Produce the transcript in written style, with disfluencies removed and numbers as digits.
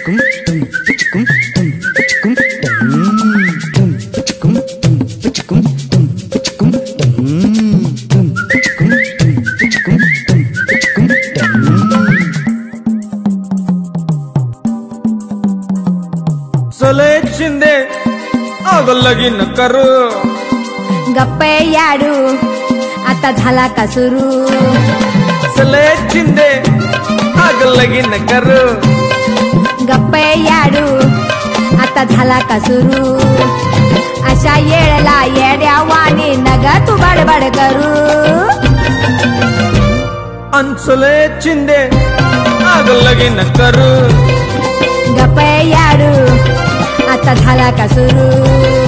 चले शिंदे अग लगीन करू गप्पे याडू आता झाला का सुरू चले शिंदे अग लगीन करू गप्पे याडू आता झाला का सुरू अशा येळला येड्यावानी नग तू बडबड करू चले शिंदे अग लगीन करू गप्पे याडू आता झाला का सुरू